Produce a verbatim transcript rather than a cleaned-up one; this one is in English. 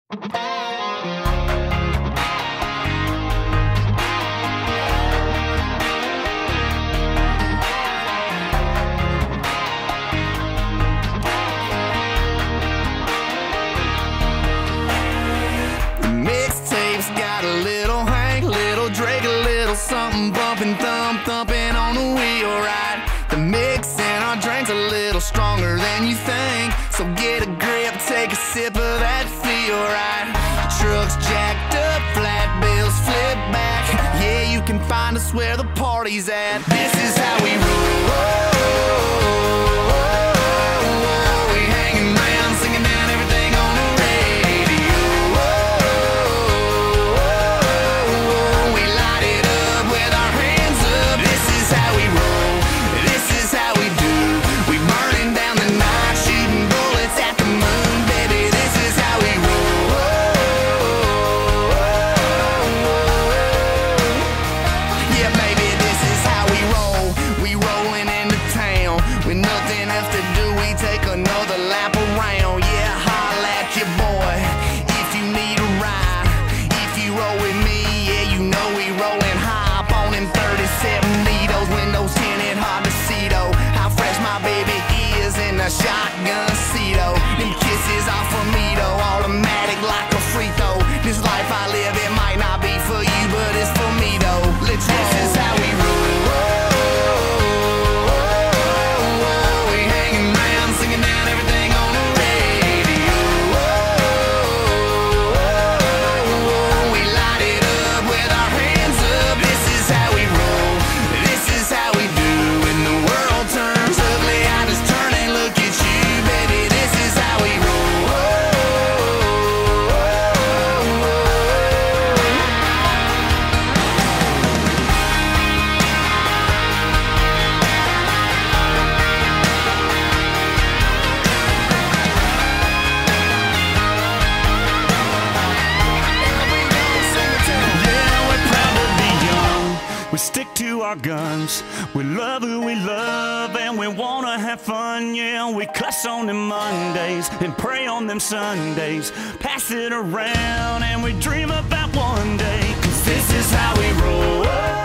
Something bumping, thump, thumping on the wheel, right? The mix in our drink's a little stronger than you think, so get a grip, take a sip of that feel, right? Trucks jacked up, flat bills flip back. Yeah, you can find us where the party's at. This is how we roll. We hanging around, singing down everything on the radio. We light it up with our hands up. This is how we roll. This is how we do. We burning down the night, shooting bullets at the moon, baby. This is how we roll. Yeah, baby, this is how we roll. We rolling into town with nothing else to do. We take another lap around. Yeah, holla at your boy if you need a ride. If you roll with me, yeah, you know we rolling high up on them thirty-seven needles, windows tinted, hard to see though how fresh my baby is in a shotgun seat. Oh, them kisses off of me though, automatic like a free throw. This life I live, it might not be for you, but it's for me though. Let's roll. This is how we roll. We hanging around, singing down everything on the radio. We light it up with our hands up. This is how we roll. This is how we do. When the world turns ugly, I just turn and look at you, baby. This is how we roll. Yeah, we're proud to be young. We stick to our guns. We love who we love and we wanna have fun. Yeah, we cuss on them Mondays and pray on them Sundays. Pass it around and we dream about one day. 'Cause this is how we roll.